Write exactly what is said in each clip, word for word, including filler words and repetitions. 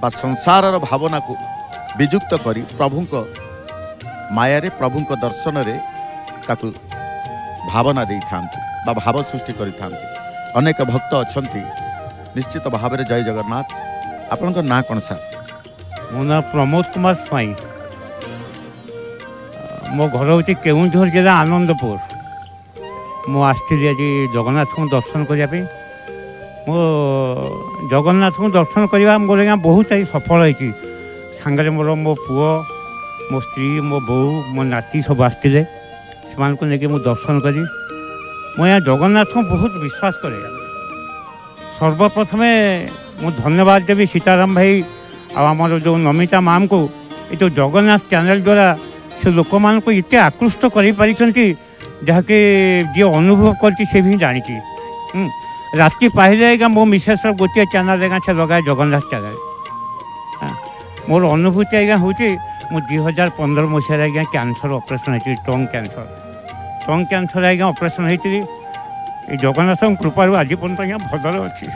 बा संसार भावना को विजुक्त करी प्रभुंक मायारे प्रभुंक दर्शन रे ताकू भावना दे था भाव सृष्टि कर अनेक भक्त अच्छा निश्चित भाव जय जगन्नाथ। आपन ना कौन सर? मो ना प्रमोद कुमार स्वाई। मो घर हूँ केउझर जिला आनंदपुर। मु आसती आज जगन्नाथ को दर्शन करने मो जगन्नाथ को दर्शन करवा मोर यहाँ बहुत आज सफल होती। सांगे मोर मो पुओ मो स्त्री मो बो मो नाती सब आसते से लेकिन मु दर्शन करी मैं यहाँ जगन्नाथ को बहुत विश्वास करे। सर्वप्रथम मु धन्यवाद देवी सीताराम भाई आमर जो नमिता मैम को ये जो जगन्नाथ चैनल द्वारा से लोक मान को इतने आकृष्ट कर जहाँकि जी अनुभव कर भी जानी राति पाहिले मो मिसेस गोटे चैनल से लगाए जगन्नाथ चैनल। मोर अनुभूति आज्ञा हूँ मु दुई हजार पंद्रह मसीह आज्ञा कैंसर ऑपरेशन होती टंग कैंसर टंग कैंसर आज्ञा ऑपरेशन होती जगन्नाथ कृपा आज पर्यटन आज्ञा भदर अच्छी।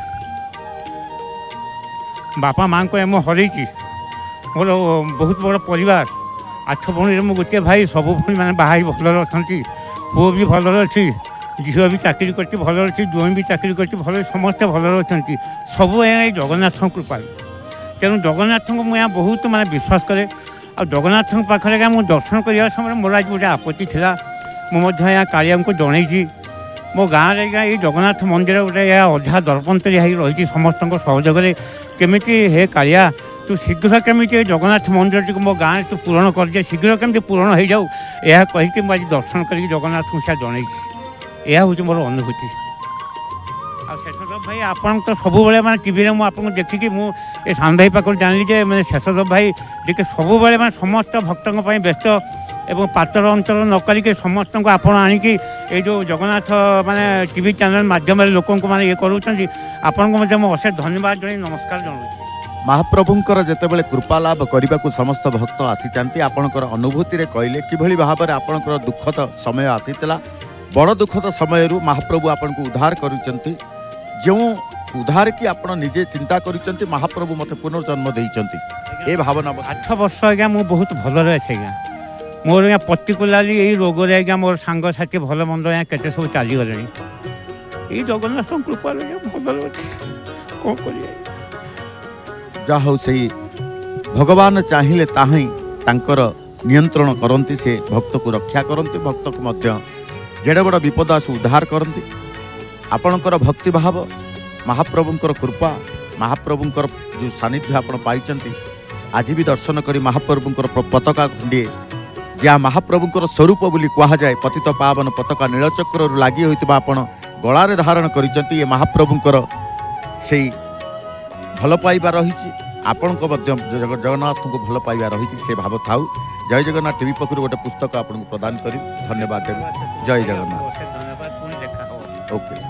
बापा माँ को एम हर मोर बहुत बड़ परिवार आठ भौणी मु गोटे भाई सब भौणी मैंने बाहर भलर अच्छा पुओ भी भलर अच्छी झील भी चाकरी कर भल अच्छी ज्वाई भी चाकरी कर भल समस्ते भलर अच्छा सब जगन्नाथ कृपा। तेणु जगन्नाथ को मुझे बहुत माने विश्वास करे आ जगन्नाथ पाखे मुझे दर्शन करने समय मोर आज गोटे आपत्ति था मुझे यहाँ कालिया को जनई मो गाँव में ये जगन्नाथ मंदिर गोटे अधा दरपंतरी रही समस्त सहयोग केमी हे कालिया तू शीघ्र केमी जगन्नाथ मंदिर टी मो गाँव तू पूरण कर दे शीघ्र केमी पूरण हो जाऊ यह कहीकि मुझे दर्शन कर जगन्नाथ को जनई यह हूँ मोर अनुभूति। शेषदेव भाई आपन तो सब मैं टीवी में आपको देखिकी मुझे साम भाई पाक जानी जे मैंने शेषदेव भाई देखिए सब मैं समस्त भक्तों व्यस्त एवं पातर अंतर न करिके समस्त को आपण आणिकी ये जो जगन्नाथ माने टीवी चैनल माध्यम लोक मैंने ये करूँ आपन को अशेष धन्यवाद जन नमस्कार जनाऊँ। महाप्रभुंकर जेतेबेले कृपा लाभ करने को समस्त भक्त आसी आपणकर अनुभूति कहले किभली भाव में आपणकर दुखद समय आसीला बड़ दुखद समय महाप्रभु आपन को उद्धार करुचंती जो उद्धार की आप निजे चिंता करुचंती महाप्रभु मते पुनर्जन्म देइचंती ए भावना। आठ वर्ष आज्ञा मु बहुत भल रहे आज्ञा मोर यहाँ पर्टिकुलाली यही रोग आज्ञा मोर सांग साथी भल मंद यहाँ केते सब चली गले ये जगन्नाथ कृपा भल कौन कर जा हौ से भगवान चाहिए ताही तांकर नियंत्रण करती से भक्त को रक्षा करती भक्त को मध्य जेड़े बड़ विपद आसु उद्धार करती आपणकर भक्ति भाव महाप्रभुंकर कृपा महाप्रभुंकर जो सानिध्य आपण पाइचंती आज भी दर्शन करी महाप्रभुंकर पताका खंडिए जहाँ महाप्रभुंकर स्वरूप बोली कहा जाए पतित पावन पताका नीलचक्र लगी होइतिबा आपण गलारे धारण करिचंती ये महाप्रभुंकर से भल पाइबा रही आपण जगन्नाथ को भल पाइबा रही से भाव थाउ। जय जगन्नाथ टीवी पक्षर गोटे पुस्तक आपको प्रदान करी धन्यवाद देवी। जय जगन्नाथ। ओके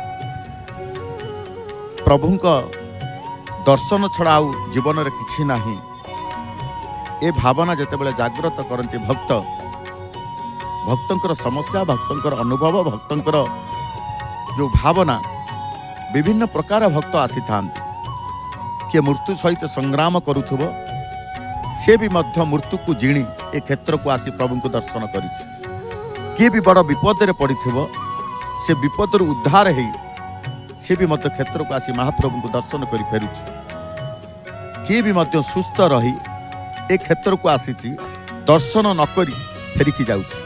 प्रभुंक दर्शन छड़ा आउ जीवन रे किछि नाही ए भावना जेतेबेले जागृत करती भक्त भक्तंकर समस्या भक्तंकर अनुभव भक्तंकर जो भावना विभिन्न प्रकार भक्त आसी थांती किए मृत्यु सहित संग्राम करुथुब से भी मध्य मृत्यु को जिणी ए क्षेत्र को आसी प्रभु को दर्शन करिछि किए भी बड़ विपद रे पड़िथिबो से विपद उद्धार है सी भी मत क्षेत्र को आसी महाप्रभु को दर्शन कर फेरुछि किए भी मत सुस्थ रही ए क्षेत्र को आसी दर्शन नकरी फेरिकी जाउछि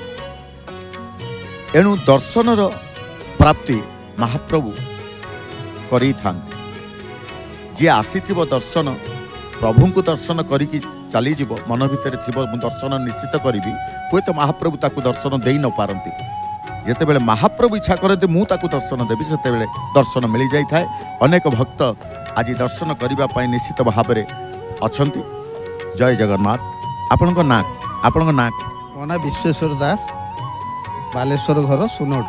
एणु दर्शन प्राप्ति महाप्रभु करी थांती जी आसीथिबो दर्शन प्रभु को दर्शन करिकी चली जीव मन भितर थिबो दर्शन निश्चित करी हुए तो महाप्रभु ताकू दर्शन दे न पारती जेतेबेले महाप्रभु इच्छा करते मु ताकू दर्शन देवी सेतेबेले दर्शन मिल जाई थाए। अनेक भक्त आज दर्शन करिबा पई निश्चित भाव में अछंती। जय जगन्नाथ। आपनक ना आपनक ना मो ना विश्वेश्वर दास बालेश्वर घर सुनोड।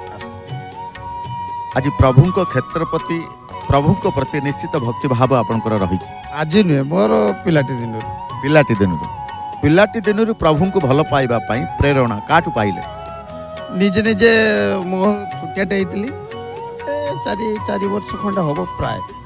आज प्रभुंक क्षेत्रपति प्रभुंक प्रति निश्चित भक्ति भाव आपनकर रही आज नुहे मोर पिलाटी दिन पिलाटी दिन पिलाटी दिन प्रभु को भल पाइबा पई प्रेरणा काटू पाइले निजे निजे मोर छुटियाटे होती चारि चारि वर्ष खंडे हम प्राय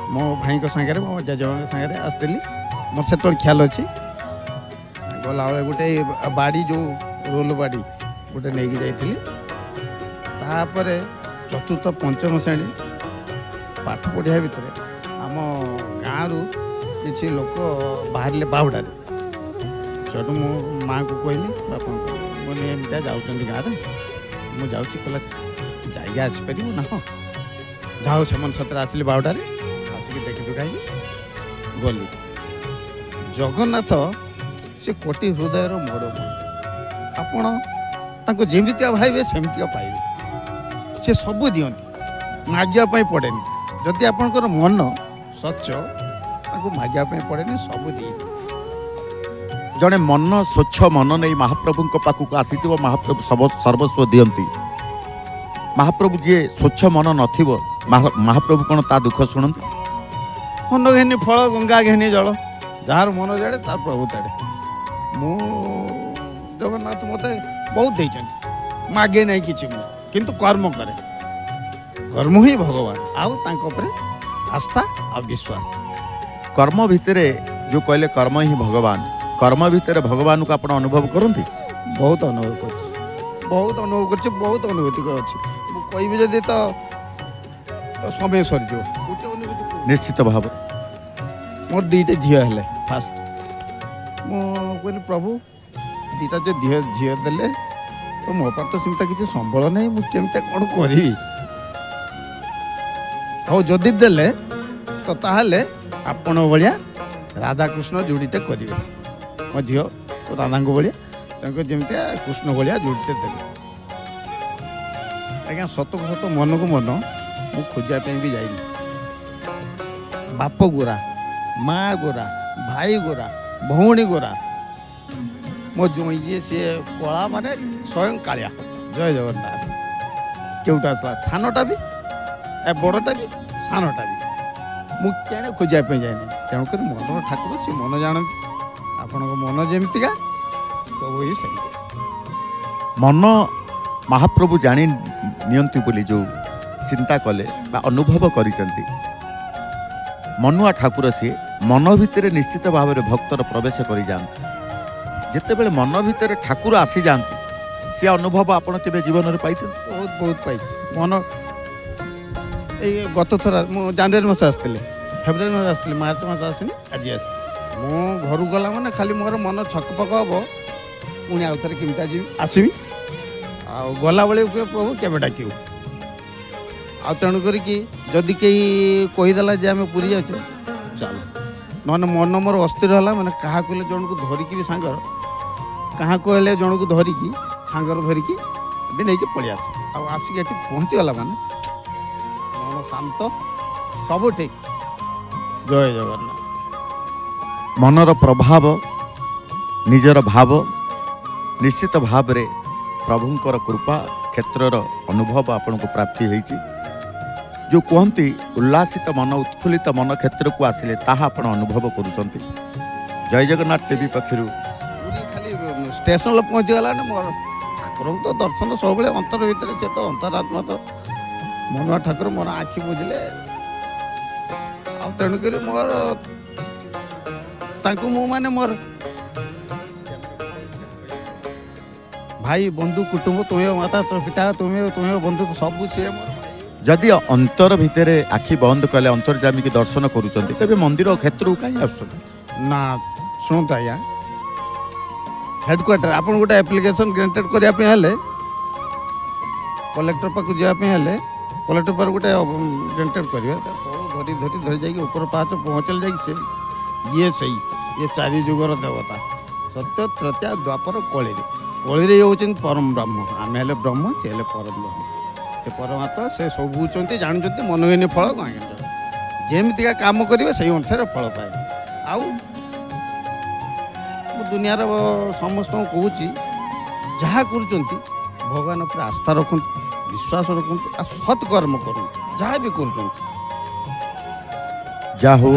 मो भाई सागर मो जजेबा सागर आसती मोर से ख्याल अच्छी गला गोटे बाड़ी जो रोल बाड़ी गोटे नहीं जाइली तापर चतुर्थ पंचम श्रेणी पाठ पढ़िया भितर आम गाँव किसी लोक बाहर बाहुड़े सेठू मो माँ को कहली बापा मैंने एमती जाऊँ गाँव में मुझे कहला जाइए आसपर ना हाँ जाओ से सतरे आसली बाहुड़े आसिक देखी दुखाई गली जगन्नाथ से कोटि हृदय मोड़ आपण ताको जेमितिया भाइबे सेमितिया पाइबे से सबू दियंती मागिया पड़ेनि जदि आपणकर मन स्वच्छ ताको मागिया पड़ेनि सबू दियंती जड़े मन स्वच्छ मन नहीं महाप्रभु पाखक आसी महाप्रभु सब सर्वस्व दियंती महाप्रभु जी स्वच्छ मन नथिबो महाप्रभु कौन ता दुख शुणती मन घेनी फल गंगा घेनी जल जार मन जाड़े तार प्रभु ताड़े मु जगन्नाथ मत बहुत देइछन मागे नहीं किछि मु किंतु कर्म करे कर्म ही भगवान आउ तांको ऊपर आस्था आ विश्वास कर्म भितरे जो कहले कर्म ही भगवान कर्म भितरे भगवान को आपण अनुभव करंती बहुत अनुभव कर बहुत अनुभव कर बहुत अनुभूति अच्छी कहबी जदि तो समय सर जो निश्चित भाव मोर दीटे झी हेले फास्ट मुझे प्रभु दीटा जो झी झी देले तो मो पार तो सेमता किसी संबल नहीं मुझे कौन करी हो जदि देले तो ताहले आपण भाया राधाकृष्ण जोड़ीटे करेंगे मो झी राधा भाया जमी कृष्ण भाया जोड़ीटे देवे आज्ञा सत को सत मन को मन मु खोजापी भी जाइनी बाप गोरा माँ गोरा भाई गोरा भौणी गोरा मो जी सी कला माने स्वयं कालिया जय जगन्नाथ केउटा आसला सानटा भी ए बड़टा भी सानटा भी मुझे खोजापी जाइनी तेणुक मन ठाकुर से मन जानती आपण मन जमतीका प्रभु ही सही मन महाप्रभु जानी नियंती बोली जो चिंता कले बा अनुभव करिसंती मनुआ ठाकुर सी मन भितर निश्चित भाव में भक्तर प्रवेश करी जाते जिते बेले मन भितर ठाकुर आसी जाती सी अनुभव आपण केबे जीवन में पाई बहुत बहुत पाई मन ये गत थर जानुरी मस आसती फेब्रुआरी मस आसती मार्च मस आसनी आज आस मो घर गला मैंने खाली मोर मन छकपक हम पुणी आउ थे केमती जी आसबि आ गला बेले प्रभु केवे डाक आ तेणुक जदि कहीं कहीदेला जे आम पूरी जाऊे चल नहने मन मोर अस्थिर है मैंने क्या कहले जन को धरिकी सांगर क्या कहले जन को धरिकी सांगर धरिकी भी नहीं पलि आस आसिक ये पहुँचीगला माने मन शांत सब ठीक जय जगन्नाथ मनर प्रभाव निजर भाव निश्चित भाव रे प्रभुंकर कृपा क्षेत्रर अनुभव आपन को प्राप्ति होईची जो कहती उल्लासित मन उत्फुल्लित मन क्षेत्र को आसिले ताहा आपण अनुभव करुचंती जय जगन्नाथ टीवी पक्षरु खाली स्टेशन पहुँचीगला ना मोर ठाकुर तो दर्शन सब अंतर भीतर से तो अंतरात्मा तो मनुआ ठाकुर मोर आखि बुझले तेणुक मोर तांको मु माने मोर भाई बंधु कुटुंब तुम्हें माता तो पिता तुम्हें तुम्हें बंधु तो सब सी जदि अंतर भितर आखि बंद कले अंतर्जामी की दर्शन करुचंती तबे मंदिर क्षेत्र कहीं आसुचंती ना शुणु आज्ञा हेडक्वार्टर आप गोटे एप्लिकेशन ग्रांटेड करने हेले कलेक्टर पाक जावाई कलेक्टर पर गोटे ग्रांटेड करेंगे धरी धरी धरी जाकि ऊपर पाँच पहुँचल जाकि ये सही ये चारि जुगर देवता सत्य त्रैता द्वापर कली कली ये परम ब्रह्म आम हेले ब्रह्म सी हेले परम ब्रह्म से परमात्मा से सब बुझे जानते मनोघिनी फल जमीतिका काम करेंगे से अनुसार फल पाए आउ दुनिया समस्त कहूँ जहाँ कर भगवान पर आस्था रखु विश्वास रखु सत्कर्म करूँ जहाँ भी कर जा हो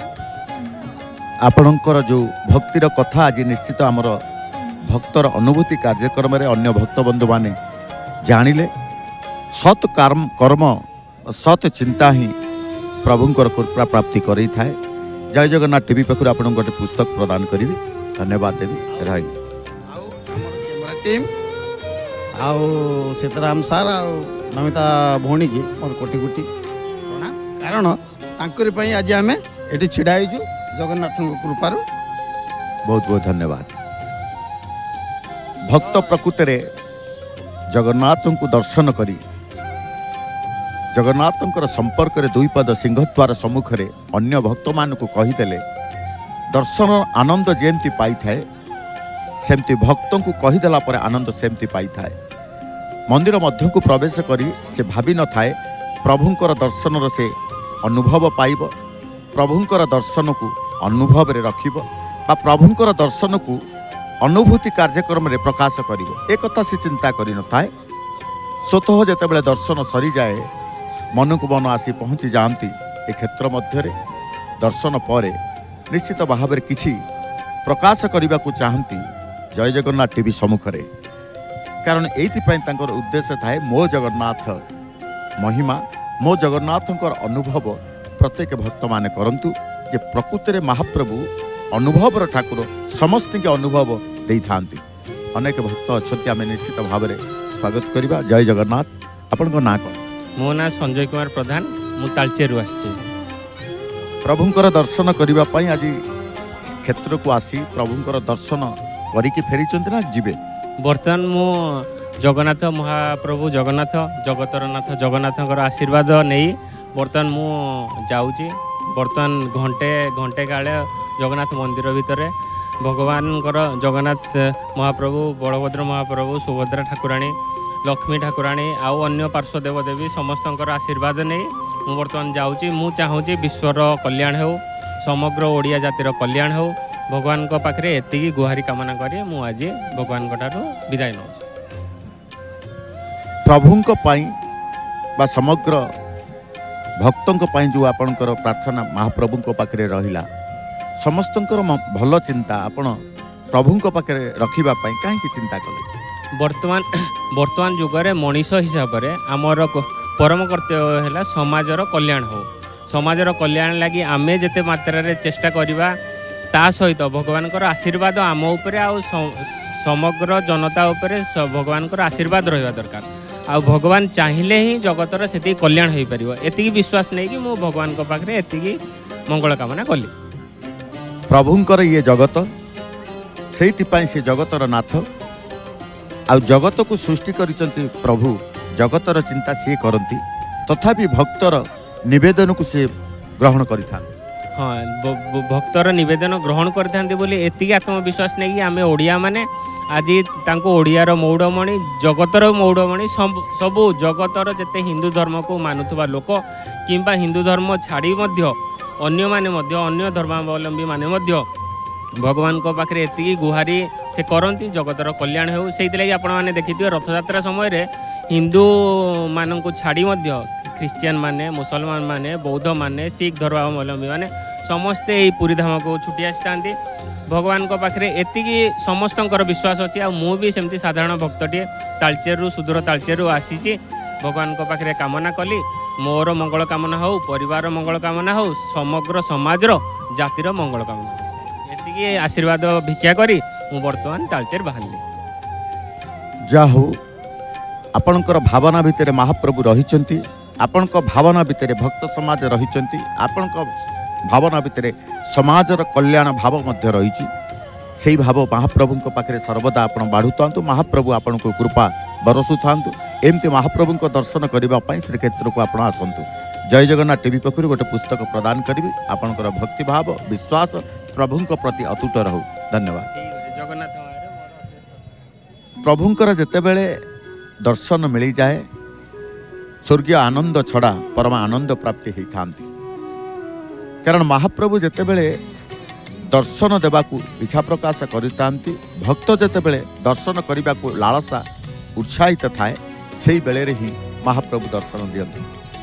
आपणकर जो भक्तिर कथा आज निश्चित आमर भक्तर अनुभूति कार्यक्रम रे अन्य भक्त बंधु माने जानिले सत कर्म कर्म सत चिंता ही प्रभुंकर कृपा प्राप्ति करेई थाए। जय जगन्नाथ टीवी पाखु आपन गोटे पुस्तक प्रदान करी धन्यवाद देवी रही टीम आउ सीताराम सार आ नमिता भौणी की मोर कोटि कोटि प्रणाम। कारण तांकरी पई आज आमे एठी छिड़ा आइजु जगन्नाथ कृपार। बहुत बहुत धन्यवाद। भक्त प्रकृति जगन्नाथ को दर्शन करी जगन्नाथ संपर्क में दुई पद सिंहद्वार सम्मुख में अन्य भक्त मान को कहीदेले दर्शन आनंद जेमती पाई थाए सेमती भक्त को कहीदेला पर आनंद सेमती पाई थाए। मंदिर मध्य को प्रवेश करी से भावी न थाए प्रभुंकर दर्शन से अनुभव पाइब प्रभुंकर दर्शन को अनुभव रे रखिब बा प्रभुंकर दर्शन को अनुभूति कार्यक्रम रे प्रकाश करिब एक कथा से चिंता करि न थाए। स्वतः जेतेबेले दर्शन सरी जाए मन को मन आसी पहुँची जाती ए क्षेत्र मध्य दर्शन पर निश्चित भाव में किसी प्रकाश करने को चाहती जय जगन्नाथ टीवी सम्मुख में। कारण एइथिपाई तांकर उद्देश्य थाए मो जगन्नाथ महिमा मो जगन्नाथ अनुभव प्रत्येक भक्त माने करंतु जे प्रकृति में महाप्रभु अनुभव ठाकुर समस्त के अनुभव दे था। अनेक भक्त अच्छा आम निश्चित भाव में स्वागत करवा। जय जगन्नाथ। आपण ना कौन? मो ना संजय कुमार प्रधान मु तालचेरु आसी प्रभुंकर दर्शन करने आज क्षेत्र को आसी प्रभुंकर दर्शन करिकी फेरी ना जीवे? बर्तमान मु जगन्नाथ महाप्रभु जगन्नाथ जगतर नाथ जगन्नाथ आशीर्वाद नहीं बर्तमान मु जाऊँगी। बर्तमान घंटे घंटे काले जगन्नाथ मंदिर भितर भगवान जगन्नाथ महाप्रभु बलभद्र महाप्रभु सुभद्रा ठाकुराणी लक्ष्मी ठाकुराणी आउ अन्य पार्श्व देवदेवी समस्त आशीर्वाद नहीं मु बर्तमान जाऊँगी। मु चाहूँगी विश्वर कल्याण हो समग्र ओडिया जातिर कल्याण हो भगवान को पाखरे एतिकी गुहारी कामना करी मु आज भगवान ठारू विदाय नौ। प्रभुंक पाई बा समग्र भक्तों पाई जो आपणकर प्रार्थना महाप्रभुंक पाखरे रहिला समस्तंकर भल चिंता आपण प्रभुंक पाखरे रखिबा पाई काहे चिंता कले? वर्तमान वर्तमान जुगरे मनीष हिसाब से आमर परम कर्तव्य है समाजर कल्याण हो समाजर कल्याण लगी आमे जेते मात्रा रे चेष्टा करिबा ता सहित भगवान आशीर्वाद आम उपरे आ समग्र जनता उपरे भगवान आशीर्वाद रहिबा दरकार। आ भगवान चाहिए ही जगतर से कल्याण हो पार एति विश्वास नहीं कि मु भगवान को पाखरे एति मंगल कामना कली। प्रभुंकर ये जगत से से जगतर नाथ आ जगत को सृष्टि करिसंती प्रभु जगतर चिंता सी करती तथापि भक्तर निवेदन को से ग्रहण करिथा। हाँ भक्तर निवेदन ग्रहण करते बोली एति आत्मविश्वास नहीं कि आम ओडिया माने आज तांको ओडियार मौड़मणि जगतर मौड़मणि सबू जगतर जेते हिंदू धर्म को मानुवा लोक किंबा हिंदू धर्म छाड़ी मध्य अन्य माने मध्य अन्य धर्मावलंबी माने मध्य भगवान को पाखे एति गुहारी से करती जगतर कल्याण हो। से आपण मैंने देखिए रथयात्रा समय रे हिंदू मान को छाड़ी मध्य ख्रिश्चियन माने मुसलमान माने बौद्ध माने सिख धर्मावलंबी माने समस्ते यही पुरी धाम को छुटी आसता भगवान को पाखे एति समस्त विश्वास अच्छी आ मु भी सेमती साधारण भक्तटे तालचेरु सुदूर तालचेरु आसी भगवान को पाखे कामना कली मोर मंगल कामना हो परिवार मंगल कामना हो समग्र समाजर जातिर मंगल कामना एति आशीर्वाद भिक्षा करी मु वर्तमान तालचेर बाहर जा हो आपणकर भावना भितर महाप्रभु रहिचंती आपणक भावना भितर भक्त समाज रहिचंती आपणक भावना भितर समाजर कल्याण भाव मध्य रही से भाव महाप्रभु पाखे सर्वदा आपण बाढ़ु था महाप्रभु आपण को कृपा बरसु था एमती महाप्रभु को दर्शन करने श्रीक्षेत्र को आपण आसतु। जय जगन्नाथ टीवी पक्ष गोटे पुस्तक प्रदान करी आपणकर भक्ति भाव विश्वास प्रभु प्रति अतुट रहू। धन्यवाद। जगन्नाथ प्रभुंकर जेतेबेले दर्शन मिल जाए स्वर्गीय आनंद छड़ा परम आनंद प्राप्ति होता कारण महाप्रभु जेतेबेले दर्शन देवाकू इच्छा प्रकाश करता भक्त जेतेबेले दर्शन करने को लालसा उत्साहित थाए से बेले ही महाप्रभु दर्शन दियंती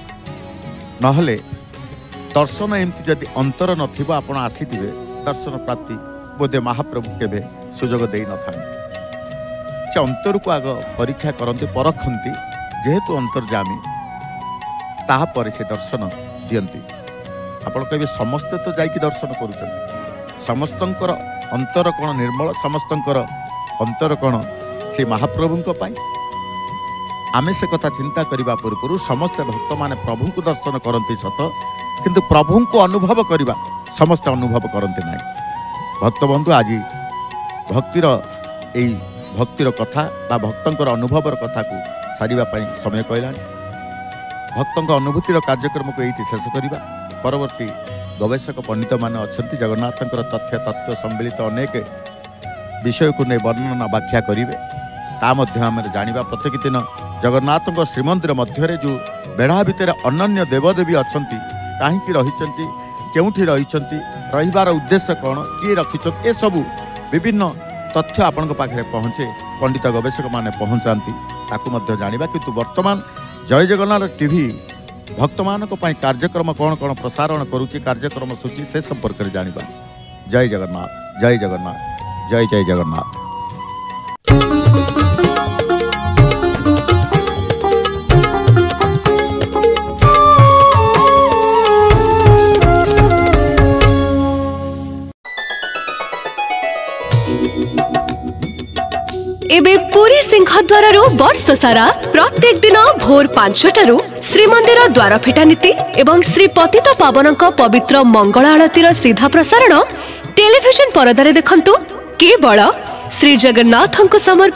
नहले दर्शन एमती जदि अंतर नथिबो आपण आसीथिबे दर्शन प्राप्ति बोधे महाप्रभु केबे सुजोग देई न थांती से अंतर को आग परीक्षा करते परखती जेहेतु अंतर्जामी ताहा पर से दर्शन दियंती ଆପଣ କହିବେ ସମସ୍ତେ ତ ଯାଇକି ଦର୍ଶନ କରୁଛନ୍ତି, ସମସ୍ତଙ୍କର ଅନ୍ତର କ'ଣ ନିର୍ମଳ, ସମସ୍ତଙ୍କର ଅନ୍ତର କ'ଣ ସେ ମହାପ୍ରଭୁଙ୍କ ପାଇଁ? ଆମେ ସେ କଥା ଚିନ୍ତା କରିବା ପୂର୍ବରୁ ସମସ୍ତେ ଭକ୍ତମାନେ ପ୍ରଭୁଙ୍କୁ ଦର୍ଶନ କରନ୍ତି ସତ, କିନ୍ତୁ ପ୍ରଭୁଙ୍କୁ ଅନୁଭବ କରିବା ସମସ୍ତେ ଅନୁଭବ କରନ୍ତି ନାହିଁ। ଭକ୍ତବନ୍ଧୁ, ଆଜି ଭକ୍ତିର ଏଇ ଭକ୍ତିର କଥା ବା ଭକ୍ତଙ୍କର ଅନୁଭବର କଥାକୁ ସାରିବା ପାଇଁ ସମୟ କହିଲାଣି। ଭକ୍ତଙ୍କ ଅନୁଭୂତିର କାର୍ଯ୍ୟକ୍ରମକୁ ଏଇଠି ଶେଷ କରିବା। ପରବର୍ତ୍ତୀ ଗବେଷକ ପଣ୍ଡିତମାନେ ଅଛନ୍ତି, ଜଗନ୍ନାଥଙ୍କର ତଥ୍ୟ ତତ୍ତ୍ୱ ସମ୍ମିଳିତ ଅନେକ ବିଷୟକୁ ନେଇ ବର୍ଣ୍ଣନା ବ୍ୟାଖ୍ୟା କରିବେ। ତା ମଧ୍ୟ ଆମେ ଜାଣିବା ପ୍ରତ୍ୟେକ ଦିନ ଜଗନ୍ନାଥଙ୍କ ଶ୍ରୀମନ୍ଦିର ମଧ୍ୟରେ ଯେଉଁ ବେଢ଼ା ଭିତରେ ଅନନ୍ୟ ଦେବଦେବୀ ଅଛନ୍ତି, କାହିଁକି ରହିଛନ୍ତି, କେଉଁଠି ରହିଛନ୍ତି, ରହିବାର ଉଦ୍ଦେଶ୍ୟ କ'ଣ, କିଏ ରଖିଛନ୍ତି, ଏସବୁ ବିଭିନ୍ନ ତଥ୍ୟ ଆପଣଙ୍କ ପାଖରେ ପହଞ୍ଚେ, ପଣ୍ଡିତ ଗବେଷକମାନେ ପହଞ୍ଚାନ୍ତି, ତାକୁ ମଧ୍ୟ ଜାଣିବା। କିନ୍ତୁ ବର୍ତ୍ତମାନ ଜୟ ଜଗନ୍ନାଥ ଟିଭି ଭକ୍ତମାନଙ୍କ ପାଇଁ କାର୍ଯ୍ୟକ୍ରମ କ'ଣ କ'ଣ ପ୍ରସାରଣ କରୁଛି, କାର୍ଯ୍ୟକ୍ରମ ସୂଚୀ, ସେ ସମ୍ପର୍କରେ ଜାଣିବା। ଜୟ ଜଗନ୍ନାଥ, ଜୟ ଜଗନ୍ନାଥ, ଜୟ ଜୟ ଜଗନ୍ନାଥ। एबे पुरी सिंहद्वार वर्ष सारा प्रत्येक दिन भोर पांचटारू श्रीमंदिर द्वार फिटा नीति एवं श्री पतित पावन पवित्र मंगल आलतीर सीधा प्रसारण टेलीविजन परदारे देखंतु केवल श्री जगन्नाथ समर्पित।